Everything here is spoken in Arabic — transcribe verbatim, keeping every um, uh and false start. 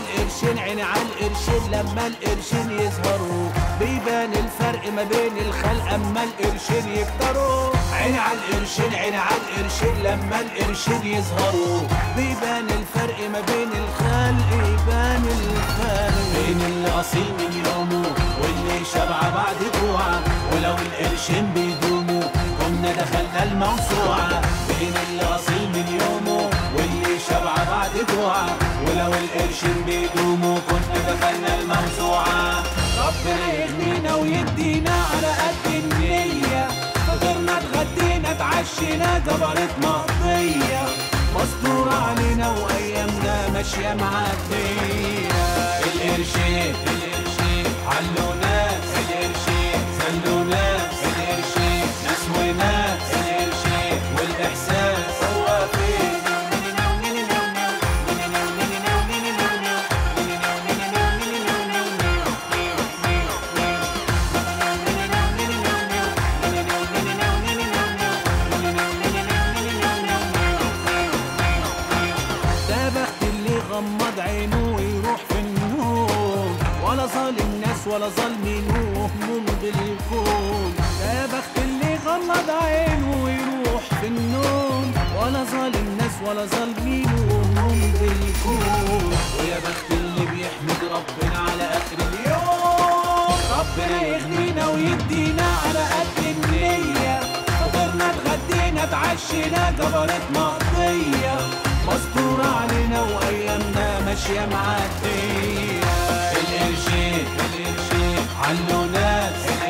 القرشين عيني على القرشين لما القرشين يظهروا بيبان الفرق ما بين الخلق اما القرشين يكتروا. عيني على القرشين عيني على القرشين لما القرشين يظهروا بيبان الفرق ما بين الخلق يبان الفرق بين اللي اصيل من يومه واللي شبع بعد جوعه. ولو القرشين بيدوموا كنا دخلنا الموسوعه. بين اللي اصيل من يومه واللي شبع بعد جوعه. ولو القرشين بيدوموا كنا دخلنا الموسوعه. ربنا يغنينا ويدينا على قد النيه. فطرنا اتغدينا اتعشينا جبرت مقضيه. مستورة علينا وايامنا ماشيه معديه. القرشين القرشين علوا ناس. القرشين سلوا ناس. القرشين ناس وناس. القرشين والاحساس هو فين. غمض عينه ويروح في النوم ولا ظالم ناس ولا ظالمين وهموم بالكون. يا بخت اللي غمض عينه ويروح في النوم ولا ظالم ناس ولا ظالمين وهموم بالكون. ويا بخت اللي بيحمد ربنا على اخر اليوم. ربنا يغنينا ويدينا على قد النية. فطرنا اتغدينا اتعشينا جبرت مقضية. مستورة علينا وايامنا ماشية معدية. القرشين القرشين علوا ناس.